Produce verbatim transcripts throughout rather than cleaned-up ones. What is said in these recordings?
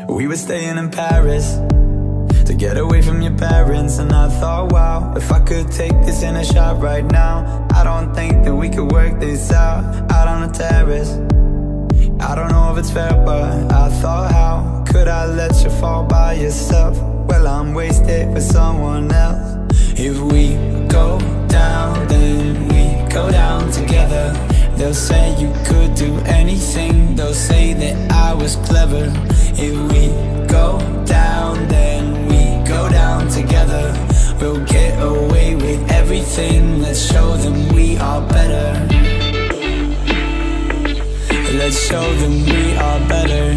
We were staying in Paris to get away from your parents, and I thought, wow, if I could take this in a shot right now, I don't think that we could work this out, out on the terrace. I don't know if it's fair, but I thought, how could I let you fall by yourself? Well, I'm wasted with someone else. If we go down, then we go down together. They'll say you could do anything, they'll say that I was clever. If we go down, then we go down together. We'll get away with everything, let's show them we are better. Let's show them we are better.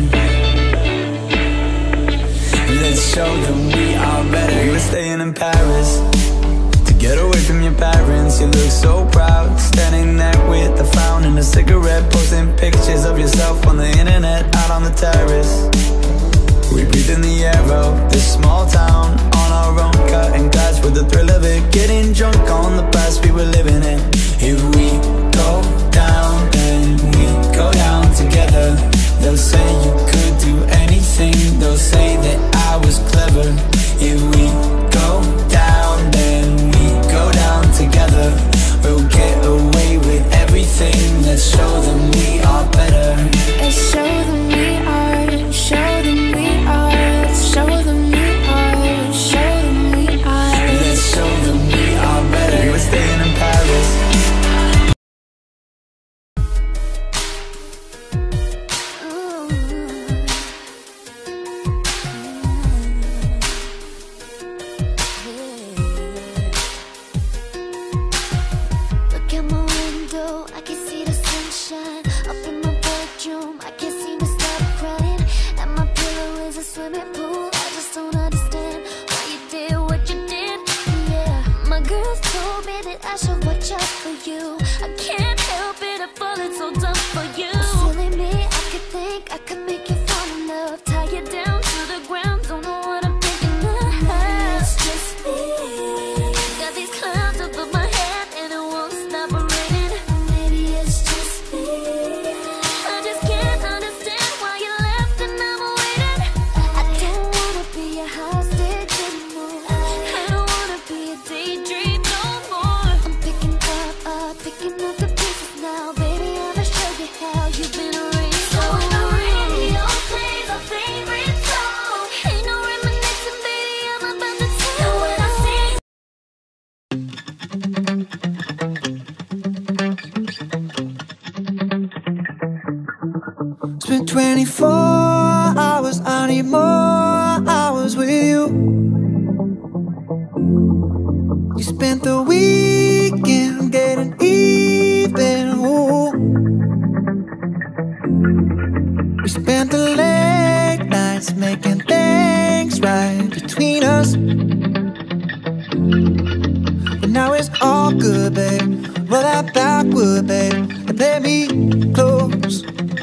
Let's show them we are better. We were staying in Paris to get away from your parents. You look so proud, standing there with a frown and a cigarette, posting pictures of yourself on the internet, out on the terrace. We breathe in the air of this small town, on our own, cutting glass with the thrill of it, getting drunk on the past we were living in. If we go down, then we go down together. They'll say you could do anything, they'll say that I was clever. If we go down, then we go down together. We'll get away with everything, let's show them we are better. Let's show them we are, show them we are, show them we are, show them we are. Let's show them we are better. We were staying in Paris. Spent twenty-four hours, I need more hours with you. You spent the weekend getting even, ooh. We spent the late nights making things right between us. But now it's all good, babe. Roll that backward, babe, and play me close.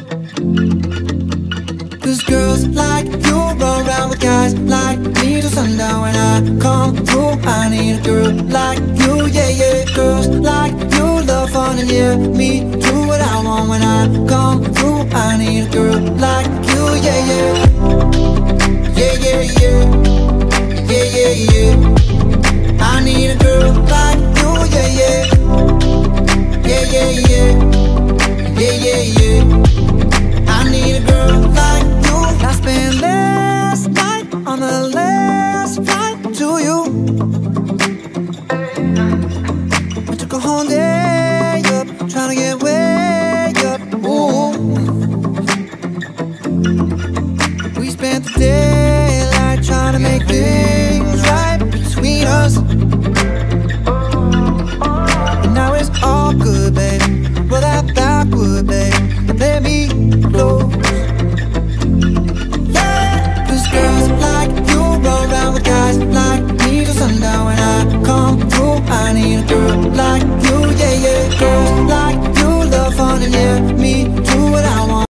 Cause girls like you run around with guys like me till sundown. When I come through, I need a girl like you, yeah, yeah. Girls like you love fun and yeah, me do what I want. When I come through, I need a girl like you, yeah, yeah. Yeah, yeah, yeah. Yeah, yeah, yeah. I need a girl